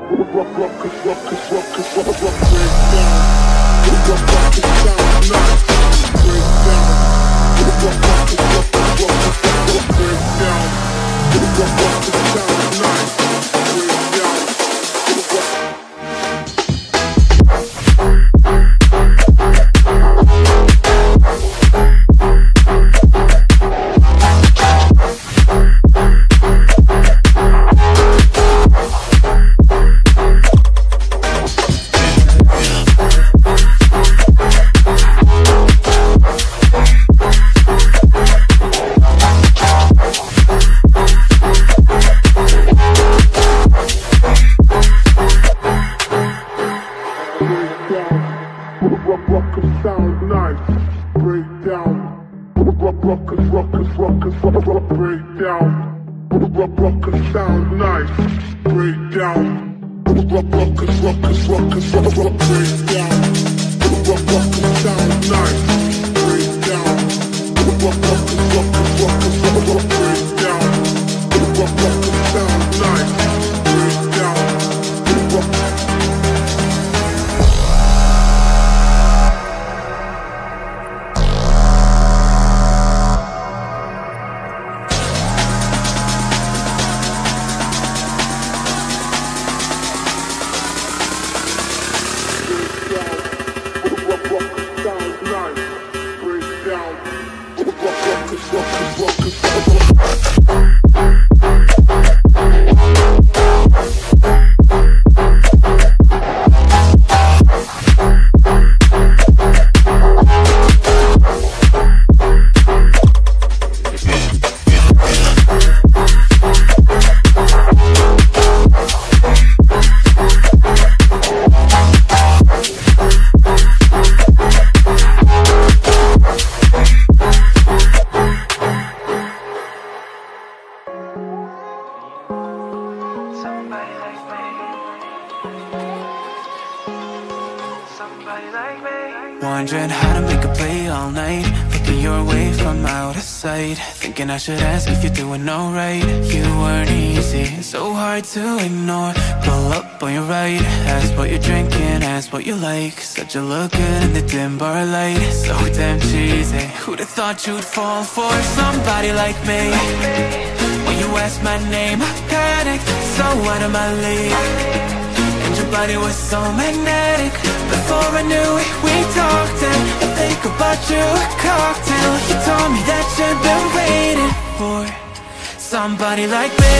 Wondering how to make a play all night, looking your way from out of sight, thinking I should ask if you're doing alright. You weren't easy, so hard to ignore. Pull up on your right, ask what you're drinking, ask what you like. Said you look good in the dim bar light, so damn cheesy. Who'd have thought you'd fall for somebody like me? When you asked my name, I panicked, so out of my league. And your body was so magnetic. Before I knew it, we talked, and I think about you a cocktail. You told me that you've been waiting for somebody like me.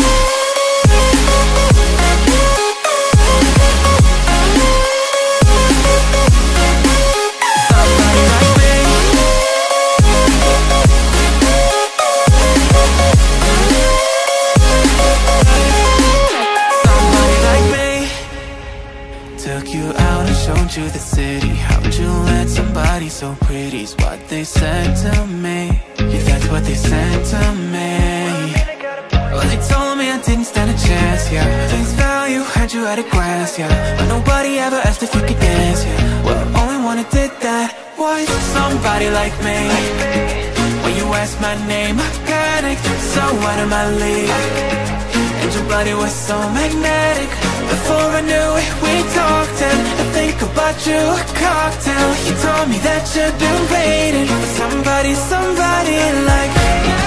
Took you out and showed you the city. How'd you let somebody so pretty's what they said to me? Yeah, that's what they said to me. Well, they told me I didn't stand a chance, yeah. Face value, had you at a glance, yeah. But nobody ever asked if you could dance, yeah. Well, only one who did that was somebody like me. When you asked my name, I panicked, so out of my league. And your body was so magnetic. Before I knew it, we talked, and I think about you a cocktail. You told me that you've been waiting for somebody like me.